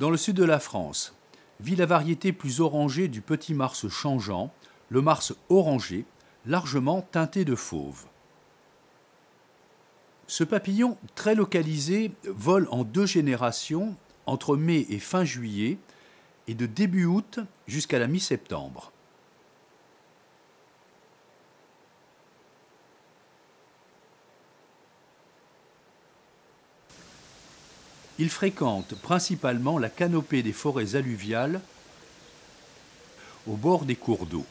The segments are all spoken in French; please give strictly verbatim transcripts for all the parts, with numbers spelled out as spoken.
Dans le sud de la France, vit la variété plus orangée du petit mars changeant, le mars orangé, largement teinté de fauve. Ce papillon, très localisé, vole en deux générations, entre mai et fin juillet, et de début août jusqu'à la mi-septembre. Il fréquente principalement la canopée des forêts alluviales au bord des cours d'eau.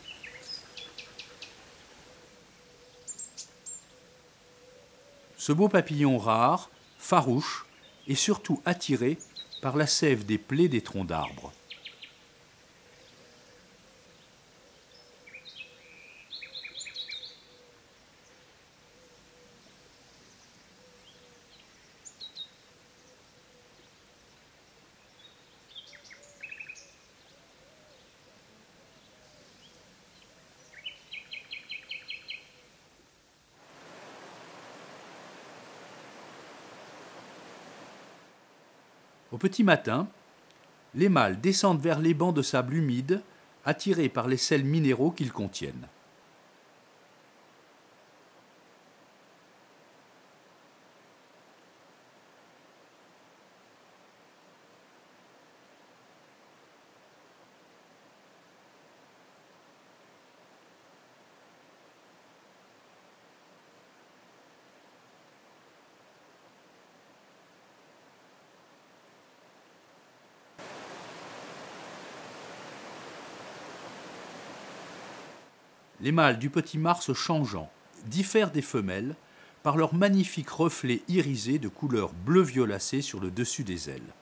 Ce beau papillon rare, farouche, est surtout attiré par la sève des plaies des troncs d'arbres. Au petit matin, les mâles descendent vers les bancs de sable humide, attirés par les sels minéraux qu'ils contiennent. Les mâles du petit mars changeant diffèrent des femelles par leurs magnifiques reflets irisés de couleur bleu violacé sur le dessus des ailes.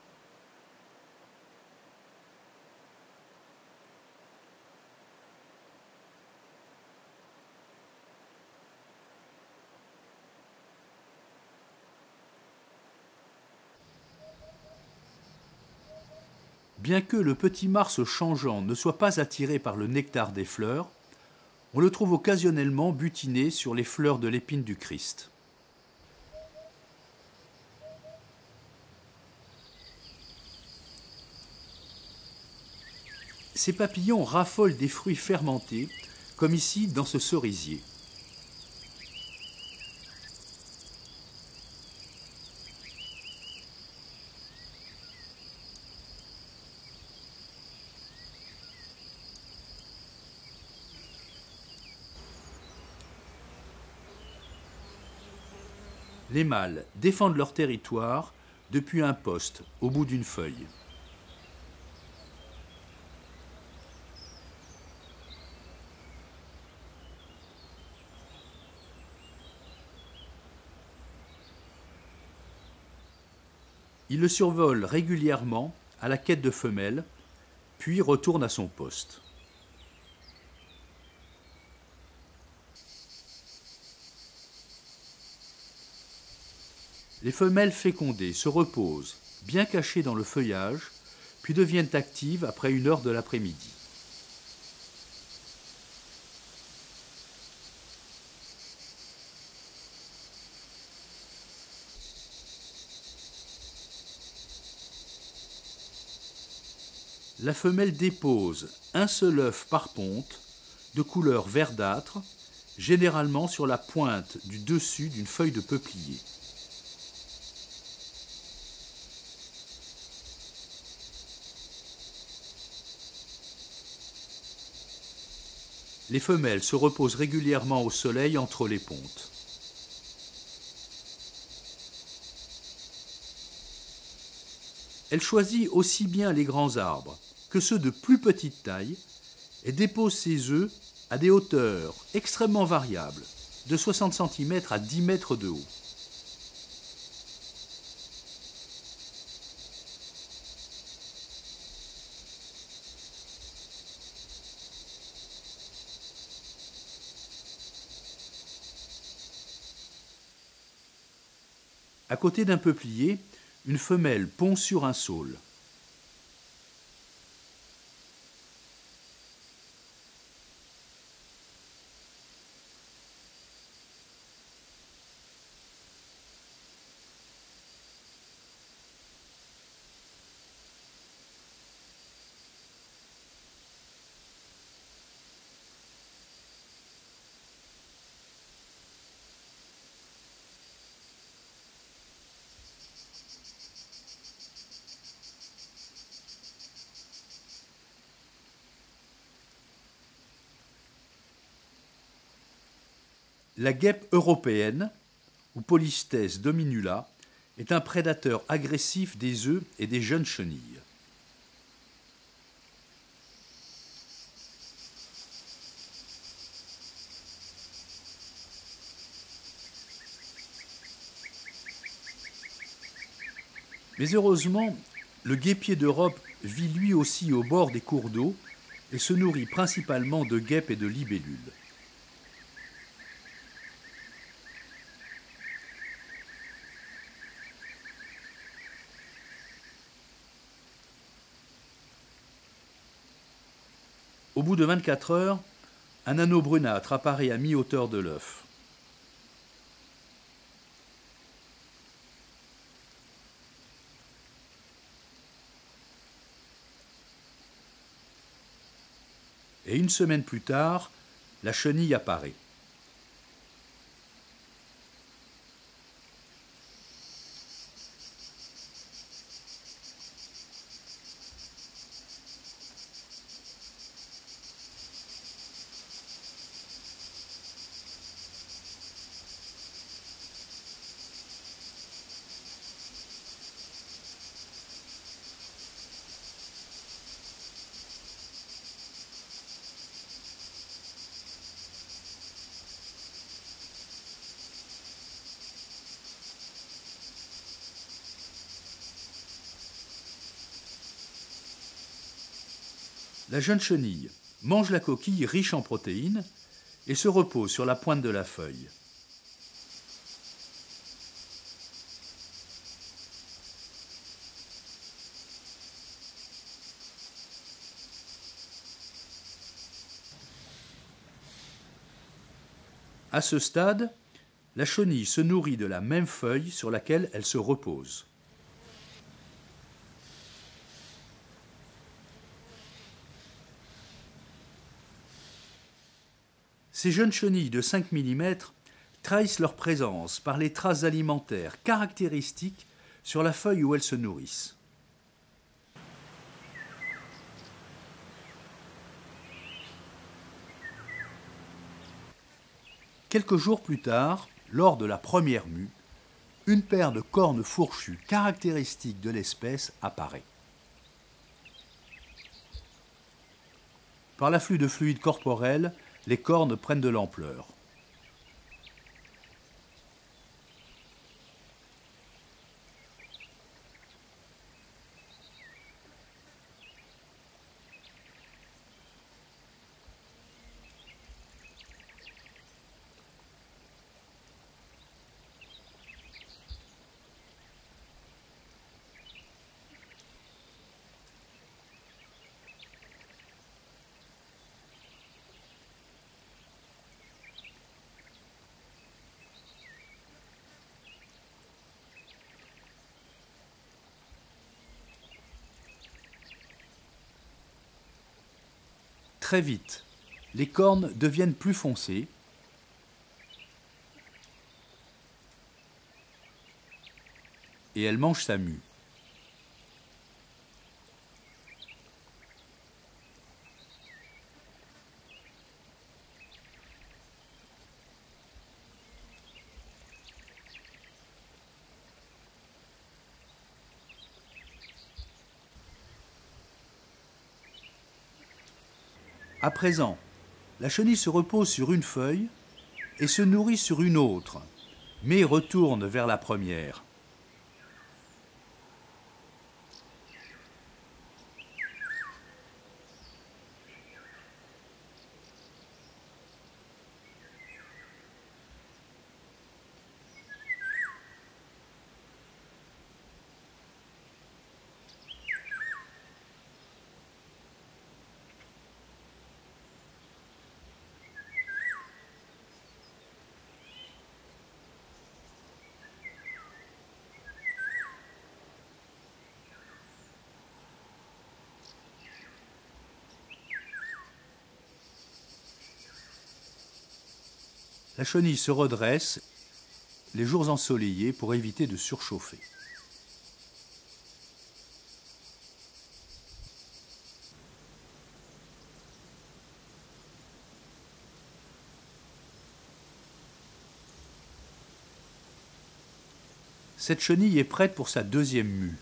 Bien que le petit mars changeant ne soit pas attiré par le nectar des fleurs, on le trouve occasionnellement butiné sur les fleurs de l'épine du Christ. Ces papillons raffolent des fruits fermentés, comme ici dans ce cerisier. Les mâles défendent leur territoire depuis un poste au bout d'une feuille. Il le survole régulièrement à la quête de femelles, puis retourne à son poste. Les femelles fécondées se reposent, bien cachées dans le feuillage, puis deviennent actives après une heure de l'après-midi. La femelle dépose un seul œuf par ponte, de couleur verdâtre, généralement sur la pointe du dessus d'une feuille de peuplier. Les femelles se reposent régulièrement au soleil entre les pontes. Elle choisit aussi bien les grands arbres que ceux de plus petite taille et dépose ses œufs à des hauteurs extrêmement variables, de soixante centimètres à dix mètres de haut. À côté d'un peuplier, une femelle pond sur un saule. La guêpe européenne, ou Polystes dominula, est un prédateur agressif des œufs et des jeunes chenilles. Mais heureusement, le guêpier d'Europe vit lui aussi au bord des cours d'eau et se nourrit principalement de guêpes et de libellules. Au bout de vingt-quatre heures, un anneau brunâtre apparaît à mi-hauteur de l'œuf. Et une semaine plus tard, la chenille apparaît. La jeune chenille mange la coquille riche en protéines et se repose sur la pointe de la feuille. À ce stade, la chenille se nourrit de la même feuille sur laquelle elle se repose. Ces jeunes chenilles de cinq millimètres trahissent leur présence par les traces alimentaires caractéristiques sur la feuille où elles se nourrissent. Quelques jours plus tard, lors de la première mue, une paire de cornes fourchues caractéristiques de l'espèce apparaît. Par l'afflux de fluide corporel, les cornes prennent de l'ampleur. Très vite, les cornes deviennent plus foncées et elle mange sa mue. À présent, la chenille se repose sur une feuille et se nourrit sur une autre, mais retourne vers la première. La chenille se redresse les jours ensoleillés pour éviter de surchauffer. Cette chenille est prête pour sa deuxième mue.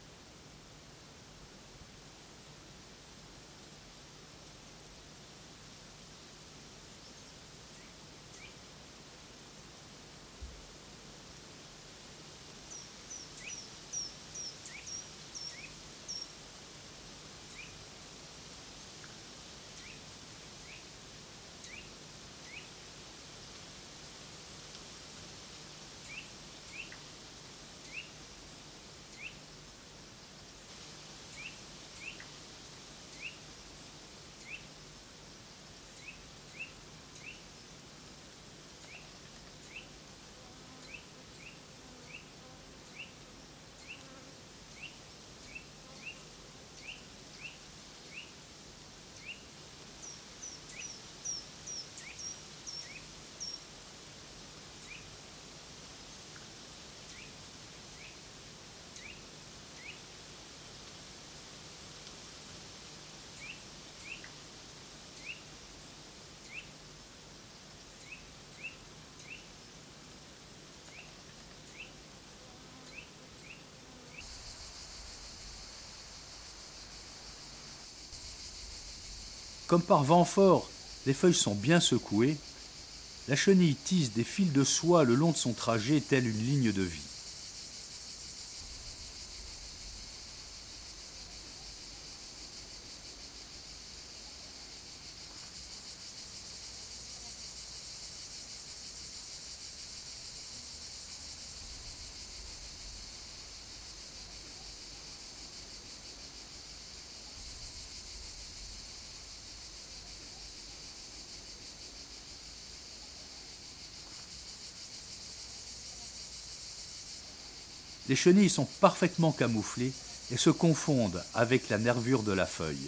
Comme par vent fort, les feuilles sont bien secouées, la chenille tisse des fils de soie le long de son trajet telle une ligne de vie. Les chenilles sont parfaitement camouflées et se confondent avec la nervure de la feuille.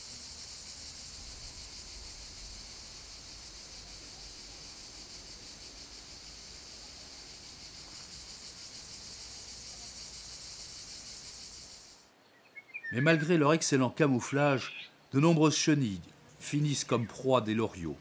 Mais malgré leur excellent camouflage, de nombreuses chenilles finissent comme proie des loriots.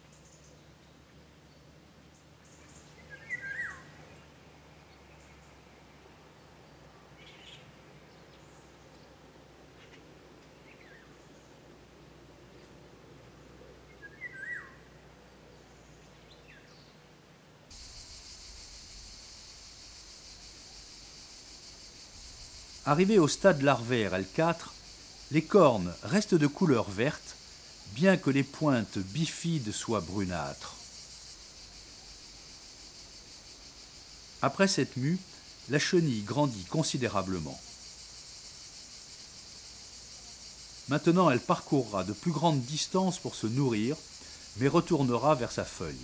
Arrivées au stade larvaire L quatre, les cornes restent de couleur verte, bien que les pointes bifides soient brunâtres. Après cette mue, la chenille grandit considérablement. Maintenant, elle parcourra de plus grandes distances pour se nourrir, mais retournera vers sa feuille.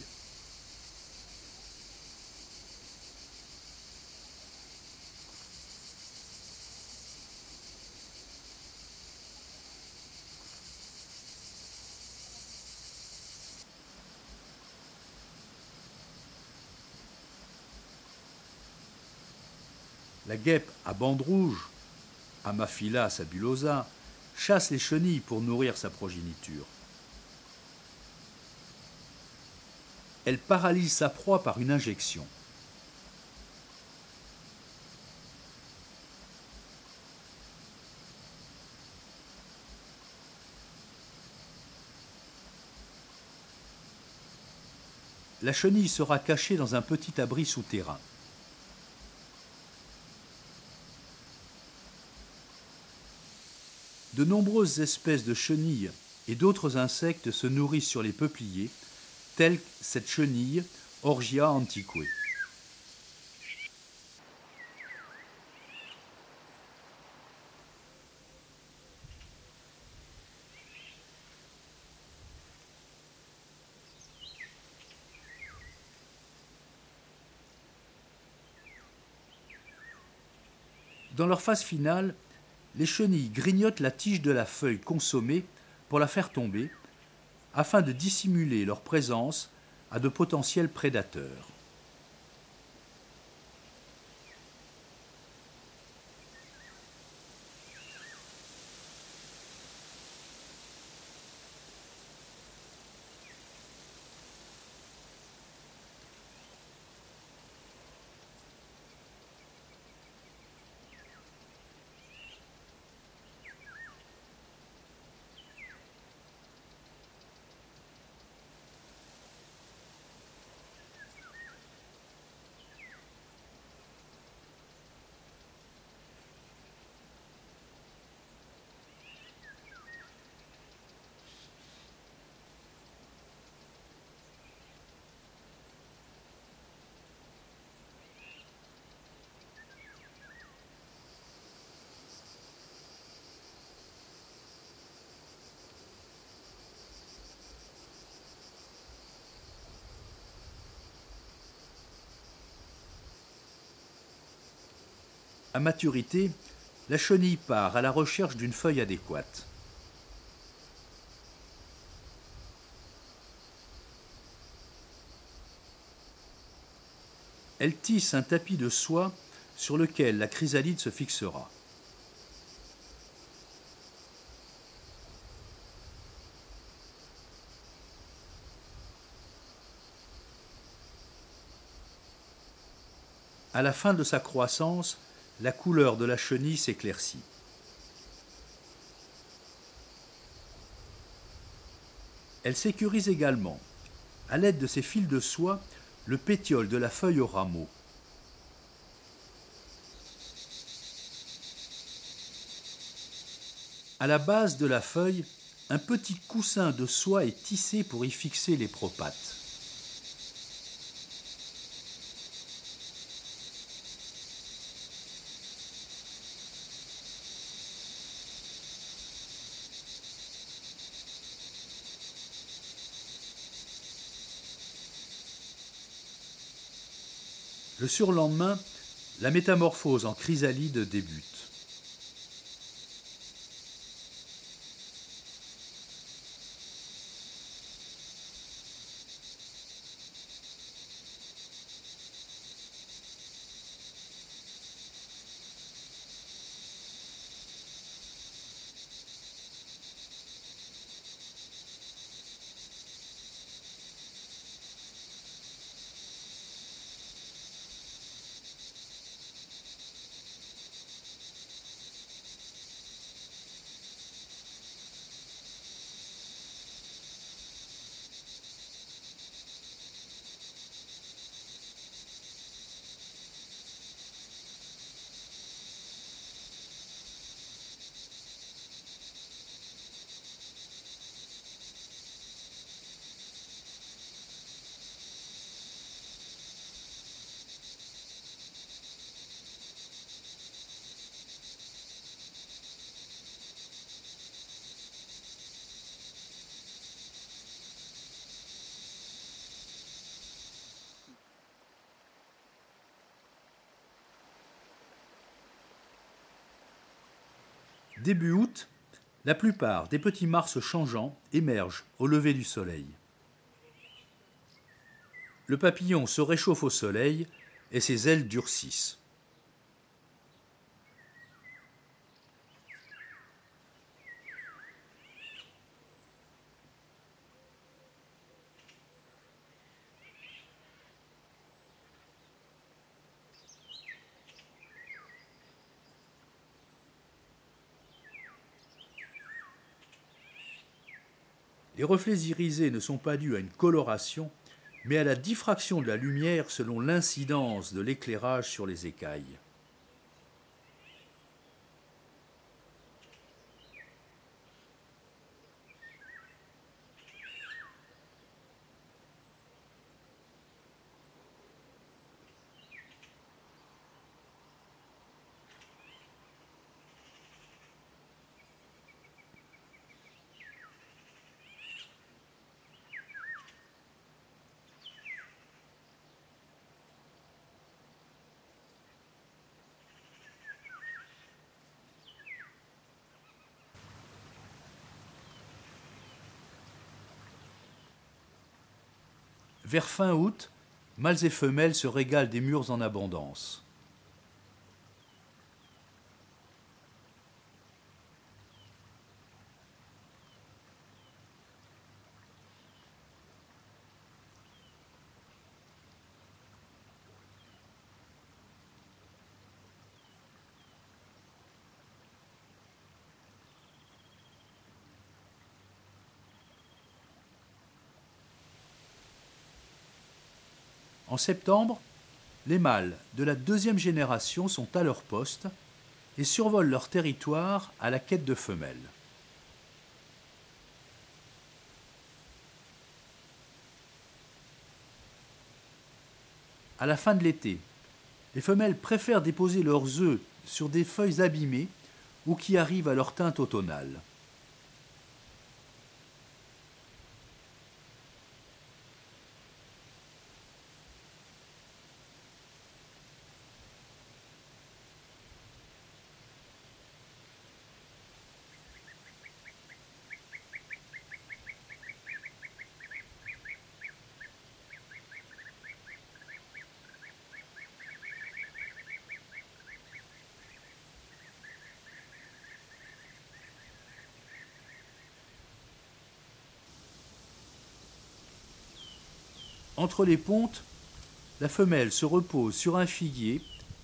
La guêpe à bande rouge, Ammophila sabulosa, chasse les chenilles pour nourrir sa progéniture. Elle paralyse sa proie par une injection. La chenille sera cachée dans un petit abri souterrain. De nombreuses espèces de chenilles et d'autres insectes se nourrissent sur les peupliers, telle cette chenille Orgia antique. Dans leur phase finale, les chenilles grignotent la tige de la feuille consommée pour la faire tomber, afin de dissimuler leur présence à de potentiels prédateurs. À maturité, la chenille part à la recherche d'une feuille adéquate. Elle tisse un tapis de soie sur lequel la chrysalide se fixera. À la fin de sa croissance, la couleur de la chenille s'éclaircit. Elle sécurise également, à l'aide de ses fils de soie, le pétiole de la feuille au rameau. À la base de la feuille, un petit coussin de soie est tissé pour y fixer les propates. Le surlendemain, la métamorphose en chrysalide débute. Début août, la plupart des petits mars changeants émergent au lever du soleil. Le papillon se réchauffe au soleil et ses ailes durcissent. Les reflets irisés ne sont pas dus à une coloration, mais à la diffraction de la lumière selon l'incidence de l'éclairage sur les écailles. Vers fin août, mâles et femelles se régalent des mûres en abondance. En septembre, les mâles de la deuxième génération sont à leur poste et survolent leur territoire à la quête de femelles. À la fin de l'été, les femelles préfèrent déposer leurs œufs sur des feuilles abîmées ou qui arrivent à leur teinte automnale. Entre les pontes, la femelle se repose sur un figuier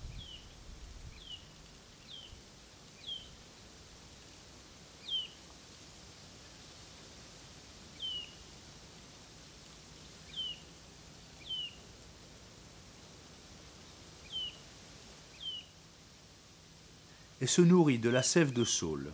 et se nourrit de la sève de saule.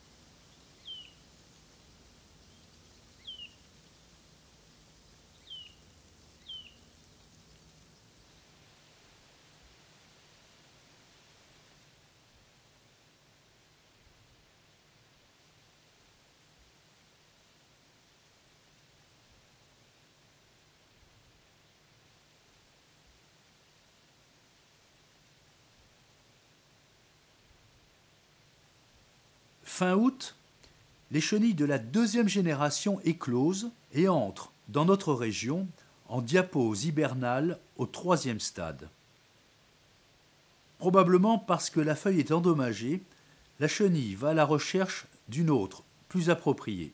Fin août, les chenilles de la deuxième génération éclosent et entrent dans notre région en diapause hibernale au troisième stade. Probablement parce que la feuille est endommagée, la chenille va à la recherche d'une autre, plus appropriée.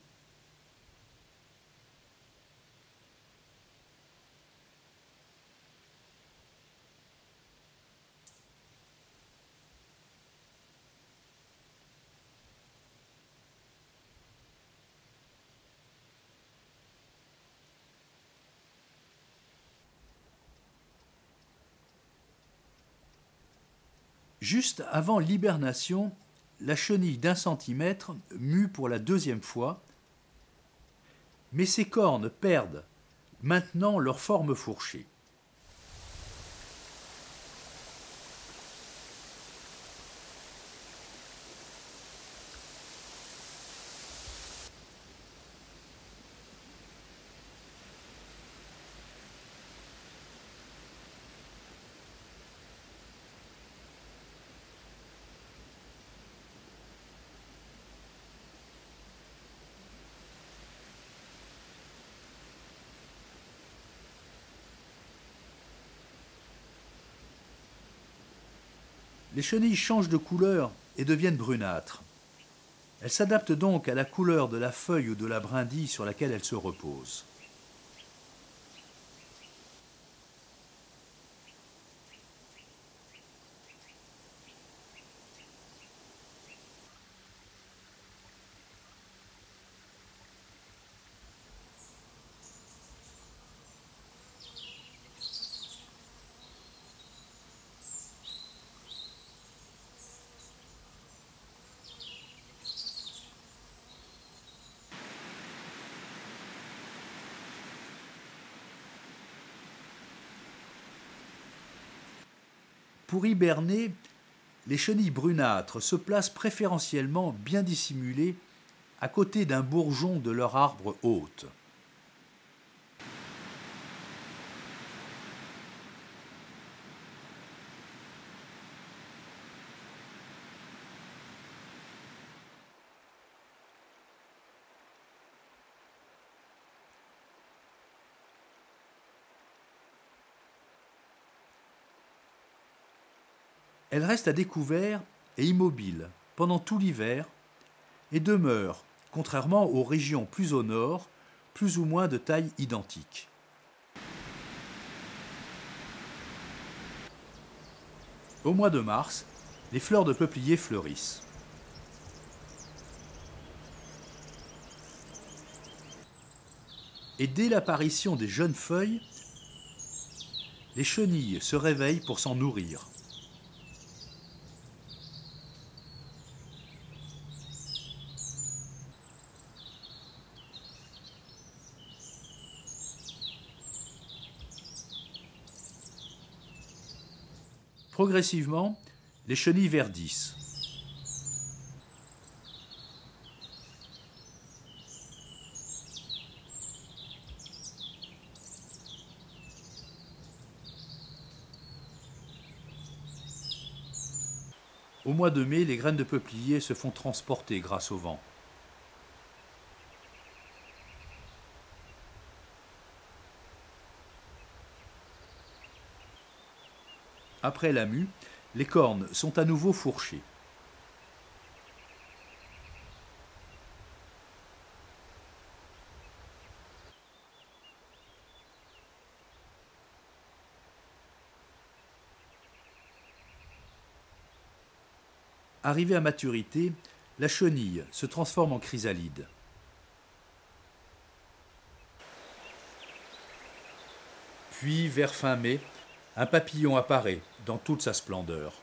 Juste avant l'hibernation, la chenille d'un centimètre mue pour la deuxième fois, mais ses cornes perdent maintenant leur forme fourchée. Les chenilles changent de couleur et deviennent brunâtres. Elles s'adaptent donc à la couleur de la feuille ou de la brindille sur laquelle elles se reposent. Pour hiberner, les chenilles brunâtres se placent préférentiellement bien dissimulées à côté d'un bourgeon de leur arbre hôte. Elles restent à découvert et immobiles pendant tout l'hiver et demeurent, contrairement aux régions plus au nord, plus ou moins de taille identique. Au mois de mars, les fleurs de peuplier fleurissent. Et dès l'apparition des jeunes feuilles, les chenilles se réveillent pour s'en nourrir. Progressivement, les chenilles verdissent. Au mois de mai, les graines de peuplier se font transporter grâce au vent. Après la mue, les cornes sont à nouveau fourchées. Arrivée à maturité, la chenille se transforme en chrysalide. Puis, vers fin mai, un papillon apparaît dans toute sa splendeur.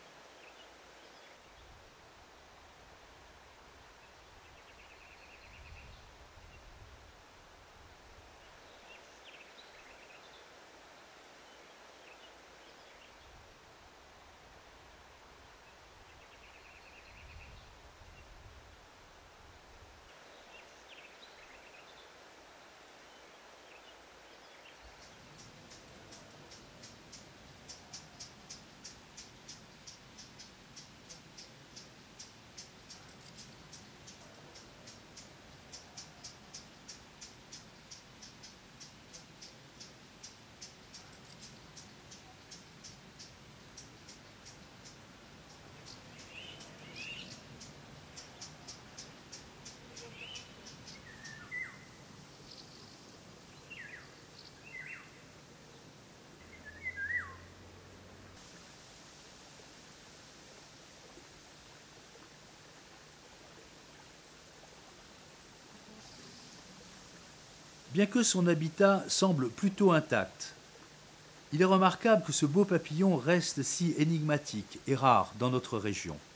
Bien que son habitat semble plutôt intact, il est remarquable que ce beau papillon reste si énigmatique et rare dans notre région.